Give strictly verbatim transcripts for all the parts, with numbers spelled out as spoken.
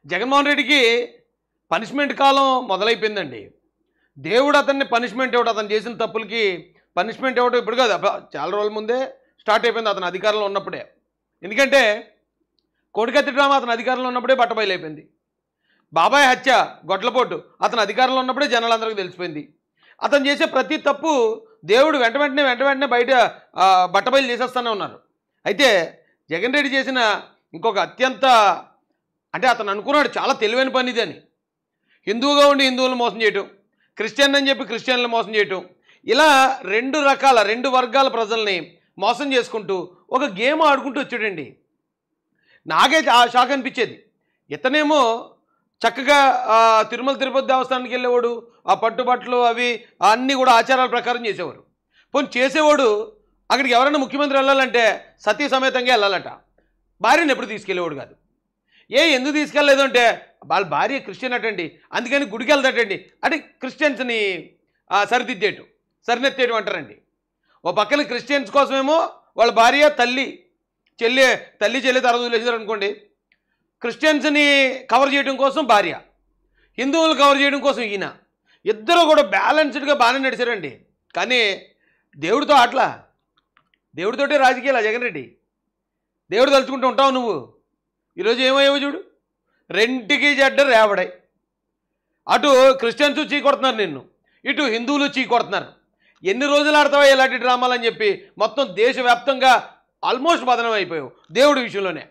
జగన్మోహన్ రెడ్డికి పనిష్మెంట్ కాలం మొదలైపోయిందండి. దేవుడు అతన్ని పనిష్మెంట్ ఇవ్వడం, అతను చేసిన తప్పులకి పనిష్మెంట్ ఇవ్వడం ఇప్పుడు కాదు, చాలా రోజుల ముందే స్టార్ట్ అయిపోయింది అతను అధికారంలో ఉన్నప్పుడే. ఎందుకంటే కోడికత్తి డ్రామా అతను అధికారంలో ఉన్నప్పుడే బట్టబయలైపోయింది. బాబాయ్ హత్య గొడ్లపోటు అతను అధికారంలో ఉన్నప్పుడే జనాలందరికీ తెలిసిపోయింది. అతను చేసే ప్రతి తప్పు దేవుడు వెంట వెంటనే వెంట వెంటనే బయట బట్టబయలు చేసేస్తూనే ఉన్నారు. అయితే జగన్ రెడ్డి చేసిన ఇంకొక అత్యంత, అంటే అతను అనుకున్నాడు చాలా తెలివైన పని ఇది అని. హిందువుగా ఉండి హిందువులను మోసం చేయటం, క్రిస్టియన్ అని చెప్పి క్రిస్టియన్లు మోసం చేయటం, ఇలా రెండు రకాల రెండు వర్గాల ప్రజల్ని మోసం చేసుకుంటూ ఒక గేమ్ ఆడుకుంటూ వచ్చాడండి. నాకే షాక్ అనిపించేది. ఇతనేమో చక్కగా తిరుమల తిరుపతి దేవస్థానానికి వెళ్ళేవాడు, ఆ పట్టుబట్టలు అవి అన్నీ కూడా ఆచారాల ప్రకారం చేసేవారు. పోనీ చేసేవాడు అక్కడికి ఎవరైనా ముఖ్యమంత్రి వెళ్ళాలంటే సతీ సమేతంగా వెళ్ళాలట, భార్యను ఎప్పుడు తీసుకెళ్ళేవాడు కాదు. ఏ ఎందుకు తీసుకెళ్ళలేదు అంటే వాళ్ళ భార్య క్రిస్టియన్ అటండి, అందుకని గుడికి వెళ్తాటండి అంటే క్రిస్టియన్స్ని సరిదిద్దేటు సరినెత్తేటు అంటారండి. ఓ పక్కన క్రిస్టియన్స్ కోసమేమో వాళ్ళ భార్య తల్లి చెల్లి తల్లి చెల్లి తరగతి వదిలేసారు అనుకోండి, క్రిస్టియన్స్ని కవర్ చేయడం కోసం భార్య, హిందువులు కవర్ చేయడం కోసం ఈయన, ఇద్దరు కూడా బ్యాలెన్స్డ్గా బాగానే నడిచారండి. కానీ దేవుడితో అట్లా, దేవుడితోటే రాజకీయాలు జగన్ రెడ్డి. దేవుడు తలుచుకుంటూ ఉంటావు నువ్వు. ఈరోజు ఏమయ్యావు చూడు, రెంటికి జడ్డ రేవడాయి. అటు క్రిస్టియన్స్ చీ కొడుతున్నారు నిన్ను, ఇటు హిందువులు చీ కొడుతున్నారు. ఎన్ని రోజులు ఆడతావా ఇలాంటి డ్రామాలు అని చెప్పి మొత్తం దేశవ్యాప్తంగా ఆల్మోస్ట్ బదనం అయిపోయావు దేవుడి విషయంలోనే.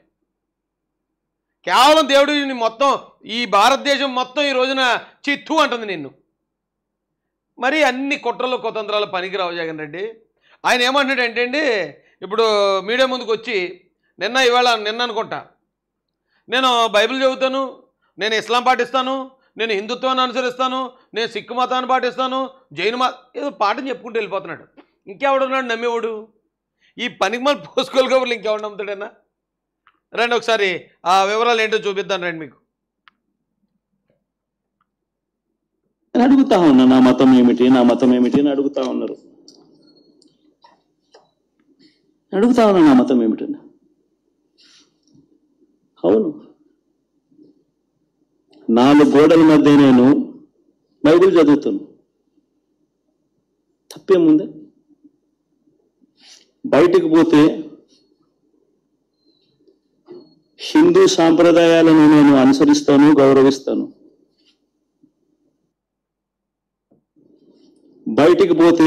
కేవలం దేవుడి మొత్తం ఈ భారతదేశం మొత్తం ఈ రోజున చిత్తు అంటుంది నిన్ను. మరి అన్ని కుట్రలు కుతంత్రాలు పనికిరావు జగన్ రెడ్డి. ఆయన ఏమంటున్నాడు అంటే అండి, ఇప్పుడు మీడియా ముందుకు వచ్చి నిన్న ఇవాళ నిన్న అనుకుంటా, నేను బైబిల్ చదువుతాను, నేను ఇస్లాం పాటిస్తాను, నేను హిందుత్వాన్ని అనుసరిస్తాను, నేను సిక్కు మతాన్ని పాటిస్తాను, జైను మత ఏదో పాఠం చెప్పుకుంటూ వెళ్ళిపోతున్నాడు. ఇంకెవడున్నాడు నమ్మేవాడు? ఈ పనికి మళ్ళీ పోసుకోలు కబుర్లు ఇంకెవడు నమ్ముతాడన్నా? రండి ఒకసారి ఆ వివరాలు ఏంటో చూపిద్దాను రండి మీకు. అడుగుతా ఉన్నా నా మతం ఏమిటి నా మతం ఏమిటి అని అడుగుతా ఉన్నారు. అడుగుతా ఉన్నా నా మతం ఏమిటని. అవును, నాలుగు గోడల మధ్య నేను బైబిల్ చదువుతాను, తప్పేముంది? బయటకు పోతే హిందూ సాంప్రదాయాలను నేను అనుసరిస్తాను, గౌరవిస్తాను. బయటికి పోతే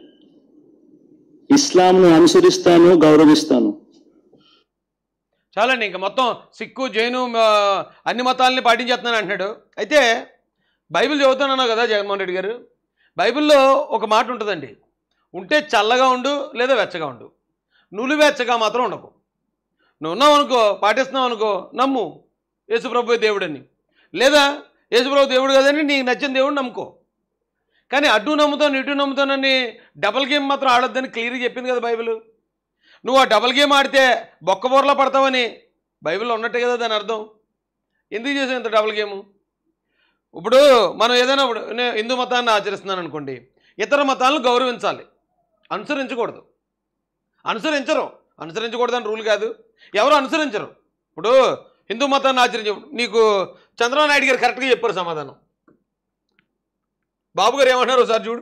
ఇస్లాంను అనుసరిస్తాను, గౌరవిస్తాను. చాలండి, ఇంకా మొత్తం సిక్కు జైను అన్ని మతాలని పాటించేస్తున్నాను అంటున్నాడు. అయితే బైబిల్ చదువుతానన్నావు కదా జగన్మోహన్ రెడ్డి గారు, బైబిల్లో ఒక మాట ఉంటుందండి, ఉంటే చల్లగా ఉండు లేదా వెచ్చగా ఉండు, నువ్వు వెచ్చగా మాత్రం ఉండకు. నువ్వు ఉన్నావు అనుకో, పాటిస్తున్నావు అనుకో, నమ్ము యేసుప్రభు దేవుడని, లేదా యేసుప్రభు దేవుడు కదని నీకు నచ్చిన దేవుడు నమ్ముకో. కానీ అడ్డు నమ్ముతాను ఇటు నమ్ముతానని డబల్ గేమ్ మాత్రం ఆడొద్దని క్లియర్గా చెప్పింది కదా బైబిల్. నువ్వు ఆ డబల్ గేమ్ ఆడితే బొక్కబోర్లా పడతావని బైబిల్లో ఉన్నట్టే కదా దాని అర్థం. ఎందుకు చేసావు ఇంత డబల్ గేము? ఇప్పుడు మనం ఏదైనా నేను హిందూ మతాన్ని ఆచరిస్తున్నాను అనుకోండి, ఇతర మతాలను గౌరవించాలి, అనుసరించకూడదు. అనుసరించరు, అనుసరించకూడదని రూల్ కాదు, ఎవరు అనుసరించరు. ఇప్పుడు హిందూ మతాన్ని ఆచరించ నీకు చంద్రబాబు నాయుడు గారు కరెక్ట్గా చెప్పారు సమాధానం. బాబు గారు ఏమంటున్నారు ఒకసారి చూడు.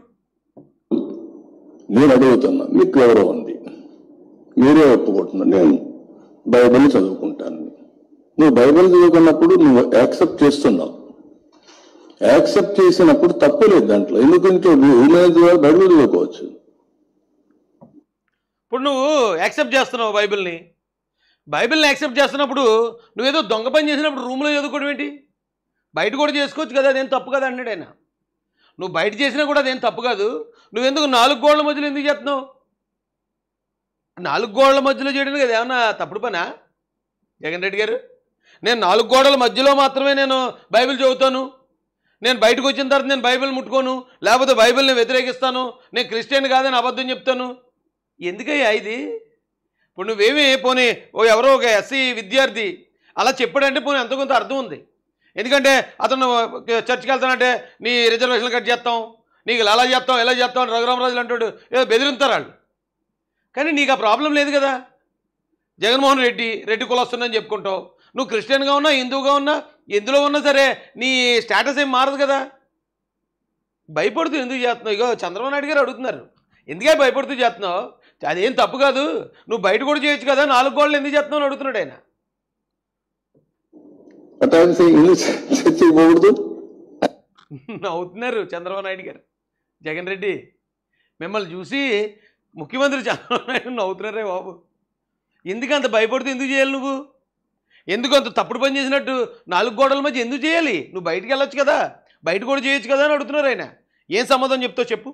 నేను అడుగుతున్నా, మీకు ఎవరో ఉంది, మీరే ఒప్పుకుంటున్నా నేను బైబిల్ చదువుకుంటాను. నువ్వు బైబిల్ చదువుకున్నప్పుడు నువ్వు యాక్సెప్ట్ చేస్తున్నావు, యాక్సెప్ట్ చేసినప్పుడు తప్పు లేదు దాంట్లో. ఎందుకంటే నువ్వు బైబిల్ చదువుకోవచ్చు. ఇప్పుడు నువ్వు యాక్సెప్ట్ చేస్తున్నావు బైబిల్ని, బైబిల్ని యాక్సెప్ట్ చేస్తున్నప్పుడు నువ్వేదో దొంగ పని చేసినప్పుడు రూమ్లో చదువుకోవడం ఏంటి? బయట కూడా చేసుకోవచ్చు కదా, అదేం తప్పు కదా అన్నాడు ఆయన. నువ్వు బయట చేసినా కూడా అదేం తప్పు కాదు, నువ్వెందుకు నాలుగు గోళ్ల మధ్యలో ఎందుకు చేస్తున్నావు? నాలుగు గోడల మధ్యలో చేయడానికి అది ఏమన్నా తప్పుడు పనా జగన్ రెడ్డి గారు? నేను నాలుగు గోడల మధ్యలో మాత్రమే నేను బైబిల్ చదువుతాను, నేను బయటకు వచ్చిన తర్వాత నేను బైబిల్ ముట్టుకోను, లేకపోతే బైబిల్ని వ్యతిరేకిస్తాను, నేను క్రిస్టియన్ కాదని అబద్ధం చెప్తాను. ఎందుకయ్యా ఇది? ఇప్పుడు నువ్వేమీ పోనీ ఓ ఎవరో ఒక ఎస్సీ విద్యార్థి అలా చెప్పాడంటే పోనీ ఎంతో కొంత అర్థం ఉంది. ఎందుకంటే అతను చర్చికి వెళ్తానంటే నీ రిజర్వేషన్లు కట్ చేస్తాం, నీకు అలా చేస్తాం ఎలా చేస్తాం అని రఘురామరాజులు అంటాడు, ఏదో బెదిరింతారు వాళ్ళు. కానీ నీకు ఆ ప్రాబ్లం లేదు కదా. జగన్మోహన్ రెడ్డి రెడ్డి కులస్తుందని చెప్పుకుంటావు, నువ్వు క్రిస్టియన్గా ఉన్నా హిందువుగా ఉన్నా ఎందులో ఉన్నా సరే నీ స్టేటస్ ఏం మారదు కదా. భయపడుతూ ఎందుకు చేస్తున్నావు? ఇగో చంద్రబాబు నాయుడు గారు అడుగుతున్నారు, ఎందుకే భయపడుతూ చేస్తున్నావు? అదేం తప్పు కాదు, నువ్వు బయట కూడా చేయొచ్చు కదా, నాలుగు గోడలు ఎందుకు చేస్తున్నావు అని అడుగుతున్నాడు ఆయన. నవ్వుతున్నారు చంద్రబాబు నాయుడు గారు. జగన్ రెడ్డి మిమ్మల్ని చూసి ముఖ్యమంత్రి చంద్రబాబు నాయుడు నవ్వుతున్నారే బాబు. ఎందుకు అంత భయపడుతూ ఎందుకు చేయాలి నువ్వు? ఎందుకు అంత తప్పుడు పని చేసినట్టు నాలుగు గోడల మధ్య ఎందుకు చేయాలి? నువ్వు బయటికి వెళ్ళొచ్చు కదా, బయట కూడా చేయొచ్చు కదా అని అడుగుతున్నారు ఆయన. ఏం సమాధానం చెప్తావు చెప్పు?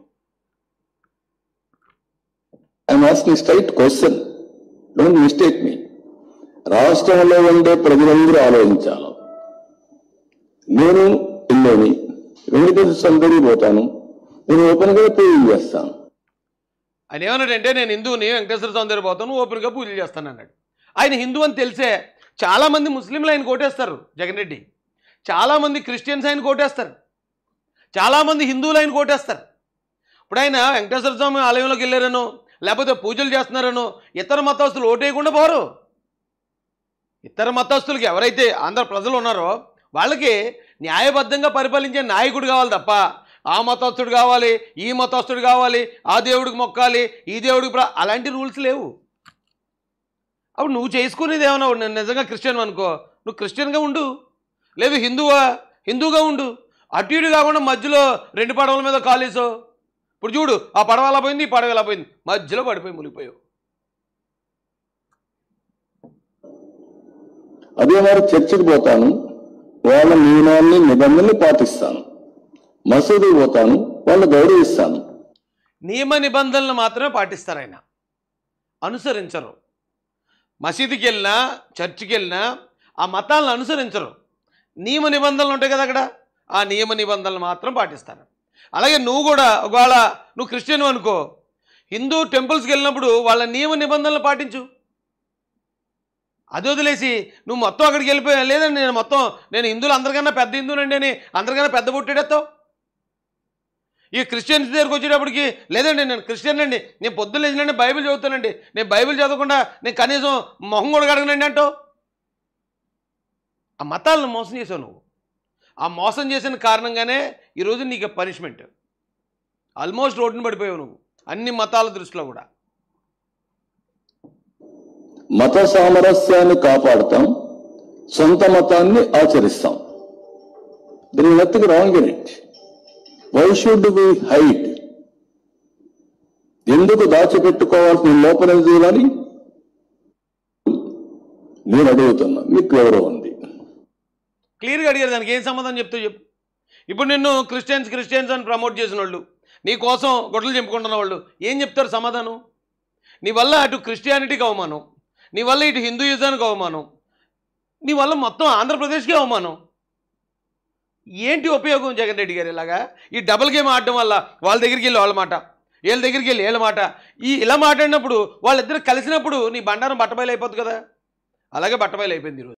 I'm asking straight question, don't mistake me. రాష్ట్రంలో ఉండే ప్రజలందరూ ఆలోచించాలి. నేను ఇల్లోని వెంకటేశ్వర స్వామి పోతాను, నేను ఓపెన్గా పూజలు చేస్తాను. ఆయన ఏమన్నాడంటే, నేను హిందువుని, వెంకటేశ్వర స్వామి దగ్గర పోతాను, ఓపెన్గా పూజలు చేస్తాను అన్నాడు. ఆయన హిందూ అని తెలిసే చాలామంది ముస్లింలు ఆయన కోటేస్తారు జగన్ రెడ్డి, చాలామంది క్రిస్టియన్స్ ఆయన కోటేస్తారు, చాలామంది హిందువులు ఆయన కోటేస్తారు. ఇప్పుడు ఆయన వెంకటేశ్వర స్వామి ఆలయంలోకి వెళ్ళారనో లేకపోతే పూజలు చేస్తున్నారనో ఇతర మతస్థులు ఓటేయకుండా పోరు. ఇతర మతస్థులకి ఎవరైతే ఆంధ్ర ప్రజలు ఉన్నారో వాళ్ళకి న్యాయబద్ధంగా పరిపాలించే నాయకుడు కావాలి తప్ప ఆ మతస్థుడు కావాలి, ఈ మతస్థుడు కావాలి, ఆ దేవుడికి మొక్కాలి, ఈ దేవుడికి ప్ర అలాంటి రూల్స్ లేవు. అప్పుడు నువ్వు చేసుకునేది ఏమన్నా, నేను నిజంగా క్రిస్టియన్ అనుకో, నువ్వు క్రిస్టియన్గా ఉండు, లేదు హిందువా హిందూగా ఉండు. అటు ఇటు కాకుండా మధ్యలో రెండు పడవల మీద కాలేసో, ఇప్పుడు చూడు ఆ పడవ ఎలా పోయింది, ఈ పడవ ఎలా పోయింది, మధ్యలో పడిపోయి మునిగిపోయావు. అదే మరి చర్చికి పోతాను, వాళ్ళ నియమాన్ని నిబంధనలు పాటిస్తాను. మసీదుకి పోతాను, వాళ్ళు గౌరవిస్తాను. నియమ నిబంధనలు మాత్రమే పాటిస్తారు ఆయన, అనుసరించరు. మసీదుకి వెళ్ళినా చర్చికి వెళ్ళినా ఆ మతాలను అనుసరించరు. నియమ నిబంధనలు ఉంటాయి కదా అక్కడ, ఆ నియమ నిబంధనలు మాత్రం పాటిస్తారు. అలాగే నువ్వు కూడా ఒకవేళ నువ్వు క్రిస్టియన్ అనుకో, హిందూ టెంపుల్స్కి వెళ్ళినప్పుడు వాళ్ళ నియమ నిబంధనలు పాటించు. అది వదిలేసి నువ్వు మొత్తం అక్కడికి వెళ్ళిపోయా, లేదండి నేను మొత్తం నేను హిందువులు అందరికన్నా పెద్ద హిందువునండి అని అందరికన్నా పెద్ద పుట్టేడెత్తావు. ఈ క్రిస్టియన్స్ దగ్గరికి వచ్చేటప్పటికి, లేదండి నేను క్రిస్టియన్ అండి, నేను పొద్దున్న లేచినండి బైబిల్ చదువుతానండి, నేను బైబిల్ చదవకుండా నేను కనీసం మొహం కూడా కడగనండి అంటావు. ఆ మతాలను మోసం చేసావు నువ్వు. ఆ మోసం చేసిన కారణంగానే ఈరోజు నీకు పనిష్మెంట్. ఆల్మోస్ట్ రోడ్డును పడిపోయావు నువ్వు అన్ని మతాల దృష్టిలో కూడా. మత సామరస్యాన్ని కాపాడుతాం, సొంత మతాన్ని ఆచరిస్తాం. దీని nothing wrong in it. Why should we hide? ఎందుకు దాచిపెట్టుకోవాల్సిన లోపల చేయాలి నేను అడుగుతున్నా. మీకు ఎవరో ఉంది క్లియర్గా అడిగారు, దానికి ఏం సంబంధం చెప్తూ చెప్పు. ఇప్పుడు నిన్ను క్రిస్టియన్స్ క్రిస్టియన్స్ అని ప్రమోట్ చేసిన వాళ్ళు, నీ కోసం గొడ్డలు చెప్పుకుంటున్న వాళ్ళు ఏం చెప్తారు సమాధానం? నీ వల్ల అటు క్రిస్టియానిటీకి అవమానం, నీ వల్ల ఇటు హిందూయిజానికి అవమానం, నీ వల్ల మొత్తం ఆంధ్రప్రదేశ్కి అవమానం. ఏంటి ఉపయోగం జగన్ రెడ్డి గారు? ఇలాగా ఈ డబుల్ గేమ్ ఆడడం వల్ల వాళ్ళ దగ్గరికి వెళ్ళి వాళ్ళ మాట, వీళ్ళ దగ్గరికి వెళ్ళి వీళ్ళ మాట, ఈ ఇలా మాట్లాడినప్పుడు వాళ్ళిద్దరు కలిసినప్పుడు నీ బండారం బట్టబయలు అయిపోతుంది కదా. అలాగే బట్టబయలు అయిపోయింది ఈరోజు.